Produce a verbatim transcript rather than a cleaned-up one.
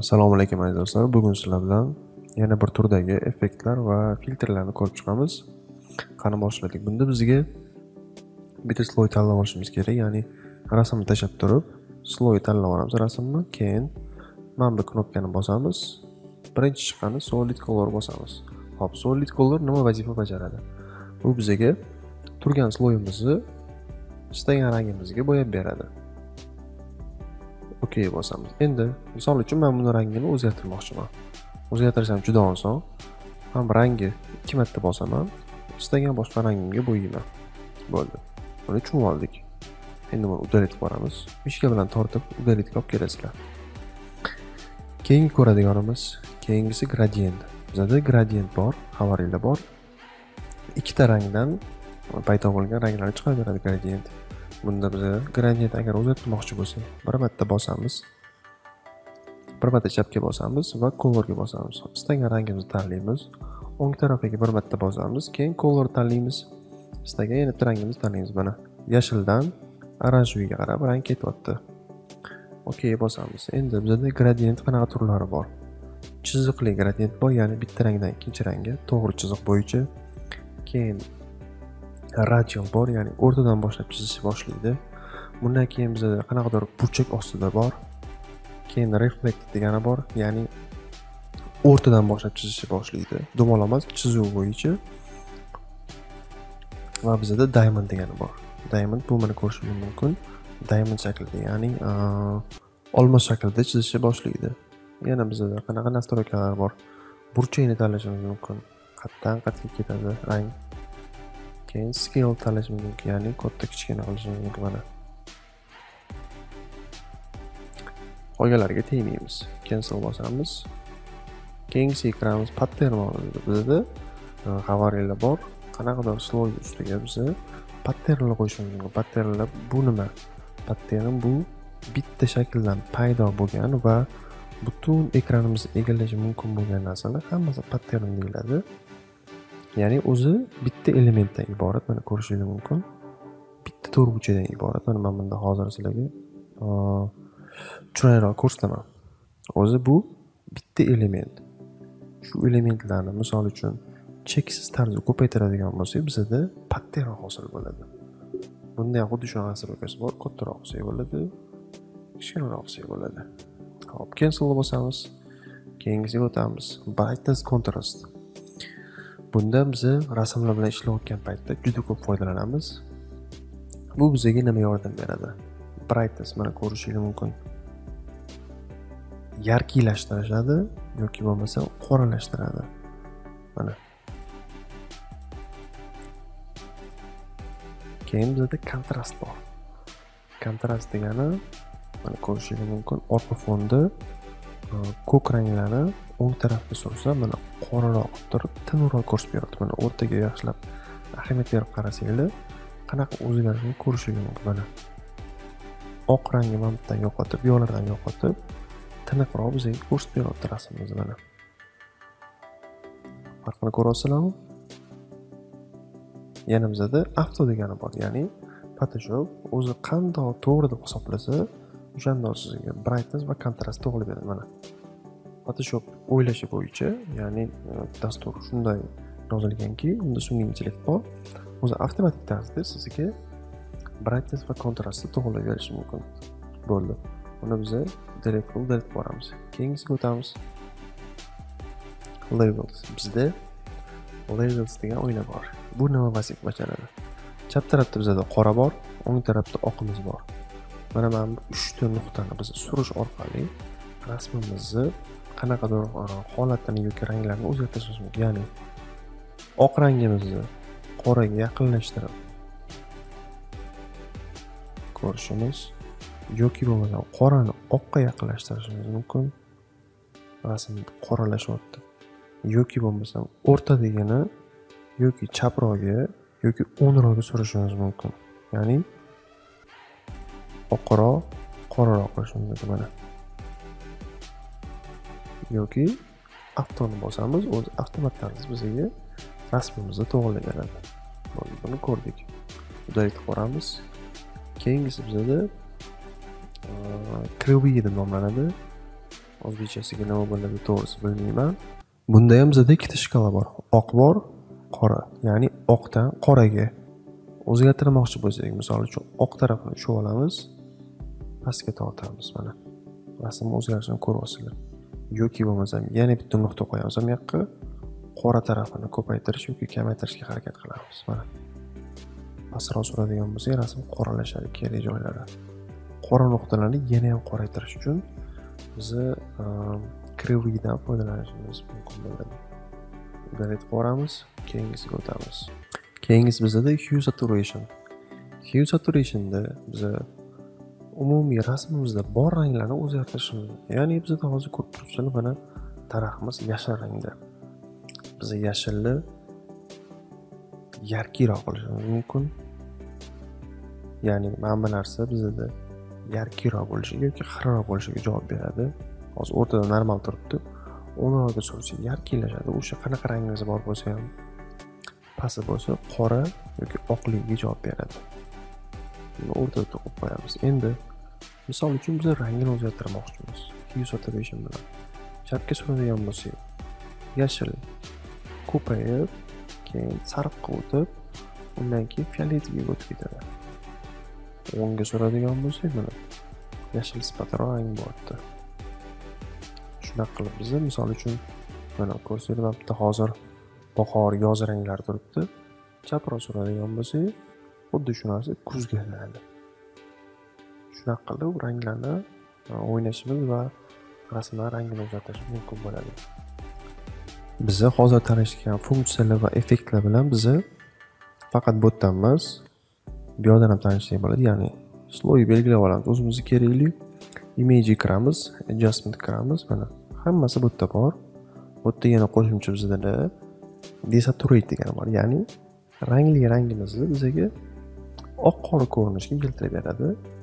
Assalomu alaykum aziz do'stlar. Bugun sizlar bilan yana bir turdagi effektlar va filtrlarni ko'rib chiqamiz. Qani boshladik. Bunda bizga bitta sloy tanlab olishimiz kerak, ya'ni rasmni tashlab turib, sloy tanlab olamiz rasmni, keyin mana bu knopkani bosamiz. Birinchi chiqqani solid color bosamiz. Hop, solid color nima vazifa bajaradi? Bu bizga turgan sloyimizni istagan rangimizga bo'yab beradi. OK bosamiz. Endi misol uchun men buni rangini o'zgartirmoqchiman. O'zgartirsam juda oson. Ham rangi ikki marta bosaman. Istagan boshqa rangimga bo'yayman. Bo'ldi. Buni tushunib oldik. Endi buni udaletib boramiz. Mishka bilan tortib udaletib olib kelasizlar. Keyingi ko'radiganimiz, keyingisi gradient. Bizda gradient bor, xabaringlar bor. Ikkita rangdan paydo bo'lgan ranglarni chiqarib beradi gradient. Bunda biz gradient agar o'zgartirmoqchi bo'lsak, bir marta bosamiz. Bir marta chapga bosamiz va colorga bosamiz. Istagan rangimizni tanlaymiz. O'ng tarafiga bir marta bosamiz, keyin color tanlaymiz. Istagan yana bitta rangimizni tanlaymiz. Mana yashildan oranjeviyga qarab rang ketyapti. OK bosamiz. Endi bizda gradient qanaqa turlari bor? Chiziqli gradient bor, ya'ni bitta rangdan ikkinchi rangga to'g'ri chiziq bo'yicha. Keyin radial bor, ya'ni o'rtadan boshlab chizishni boshlaydi. Bundan keyin bizda qanaqadir burchak ostida bor. Keyin reflect degani bor, ya'ni o'rtadan boshlab chizishni boshlaydi. Dumaloq chizuv bo'yicha. Va bizda diamond degani bor. Diamond bu mana ko'rishingiz mumkin. Diamond shaklida, ya'ni olmos shaklida chizishni boshlaydi. Yana bizda qanaqa nastroykalar bor? Burchakni tanlashimiz mumkin. Qatdan qatga ketadi rang. Keyin scale tanlashimiz mumkin, ya'ni katta kichkina qilishimiz mumkin mana. Qolganlarga tegmaymiz. Cancel bosamiz. Keyingisiga kiramiz. Pattern mavzuda bizda xabaringlar bor. Qanaqadir sloy ustiga biz patternlar qo'yishimiz mumkin. Patternlar bu nima? Pattern bu bitta shakldan paydo bo'lgan va butun ekranimizni egallashi mumkin bo'lgan narsalar hammasi pattern deyiladi. Ya'ni o'zi bitta elementdan iborat, mana ko'rishingiz mumkin. Bitta to'rtburchakdan iborat. Mana men bunda hozir sizlarga tushunarli ko'rsataman. O'zi bu bitta element. Shu elementlarni misol uchun cheksiz tarzda ko'paytiradigan bo'lsak, bizda pattern hosil bo'ladi. Bunda ham xuddi shunaqa nastroykasi bor, kattaroq bo'lsa bo'ladi, kichkinaroq bo'lsa bo'ladi. Hop, cancel bosamiz. Keyingisiga o'tamiz. Brightness contrast. Bunda biz rasmlar bilan ishlayotgan paytda juda ko'p foydalanamiz. Bu bizga nima yordam beradi? Brightness mana ko'rishingiz mumkin. Yarqiylashtiradi yoki bo'lmasa qoralashtiradi. Mana. Keyin bizda kontrast bor. Kontrast degani mana ko'rishingiz mumkin, orqa fonda ko'k ranglarni o'ng tarafga sursa, mana qoraroq turib, tinchroq ko'rsatib beradi. Mana o'rtaga yaxshilab ahamiyat berib qarasanglar, qanaqa o'zgarishni ko'rishingiz mumkin. Mana oq rangni mamtdan yo'qotib, yo'lardan yo'qotib, tiniqroq bizga ko'rsatib beradi rasmimizni mana. Farqini ko'ryapsizlarmi? Yana bizda auto degani bor, ya'ni Photoshop o'zi qanday to'g'ri deb hisoblasa, o'shanda sizga brightness va kontrast to'g'ri beradi mana. Photoshop o'ylashi bo'yicha, ya'ni dastur shunday yozilganki, unda sun'iy intellekt bor. O'zi avtomatik tarzda sizga brightness va kontrastni to'g'rilab berishi mumkin. Bo'ldi. Buni biz delete qilib delete boramiz. Keyingisiga o'tamiz. Labels. Bizda labels degan o'yna bor. Bu nima vazifa bajaradi? Chap tarafda bizda qora bor, o'ng tarafda oqimiz bor. Mana men uchta nuqtani biz surish orqali rasmimizni qanaqadir holatini yoki ranglarni o'zgartirishimiz mumkin. Ya'ni oq rangimizni qoraga yaqinlashtirib ko'rishimiz yoki bo'lmasa qorani oqqa yaqinlashtirishimiz mumkin. Rasm qoralashyapti. Yoki bo'lmasa o'rtadagini yoki chaproqga yoki o'nroqga surishimiz mumkin. Ya'ni oqroq, qoraroq qilishimiz mumkin mana. Yoki avtoni bosamiz, o'zi avtomat tarzda bizga rasmimizni to'g'rilab beradi. Buni ko'rdik. Udaletib boramiz. Keyingisi bizda Krivyi deb nomlanadi. O'zbekchasiga nima bo'ladi to'g'risi bilmayman. Bunda ham bizda ikkita shkala bor. Oq bor, qora. Ya'ni oqdan qoraga o'zgartirmoqchi bo'lsak, misol uchun oq tarafini tushib olamiz, pastga tortamiz mana. Rasm o'zgarishini ko'ryapsizlar. Yoki bo'lmasa yana bitta nuqta qo'yamiz ham yoqqa. Qora tarafini ko'paytirish yoki kamaytirishga harakat qilamiz. Mana. Pastroq suradigan bo'lsak, rasm qoralashadi kerak joylari. Qora nuqtalarni yana ham qoraytirish uchun biz kriviydan foydalanishimiz mumkin bo'ladi. Ularni ko'ramiz, keyingisiga o'tamiz. Keyingisi bizda hue saturation. Hue saturationda biz umumiy rasmimizda bor ranglarni o'zgartirishimiz. Ya'ni bizda hozir ko'rib turibsizlar, mana tarafimiz yashil rangda. Biz yashilni yarkiroq qilishimiz mumkin. Ya'ni mana bu narsa bizda yarkiroq bo'lishiga yoki xiraroq bo'lishiga javob beradi. Hozir o'rtada normal turibdi. Uni oldiga sursak yarkilashadi. O'sha qanaqa rangingiz bor bo'lsa ham pasti bo'lsa qora yoki oqligiga javob beradi. Buni o'rtada to'qib qo'yamiz. Endi misol uchun biz rangini o'zgartirmoqchimiz. Hue saturation bilan. Chapga suradigan bo'lsak, yashil ko'payib, keyin sariqqa o'tib, undan keyin fioletga o'tib ketadi. O'ngga suradigan bo'lsak, mana yashil sifatroq rang bo'lyapti. Shunaqa qilib biz misol uchun mana ko'rsatib bitta hozir bahor, yoz ranglari turibdi. Chaproq suradigan bo'lsak, xuddi shu narsa kuzga aylanadi. Shunaqa qilib ranglarni o'ynashimiz va rasmlar rangini o'zgartirishimiz mumkin bo'ladi. Biz hozir tanishgan funksiyalar va effektlar bilan biz faqat bu yerdan emas, bu yerdan ham tanishsak bo'ladi. Ya'ni sloy belgilab olamiz. O'zimizga kerakli image kiramiz, adjustment kiramiz. Mana hammasi bu yerda bor. Bu yerda yana qo'shimcha bizda desaturate degan bor. Ya'ni rangli rangimizni bizga oq qora ko'rinishga keltirib beradi.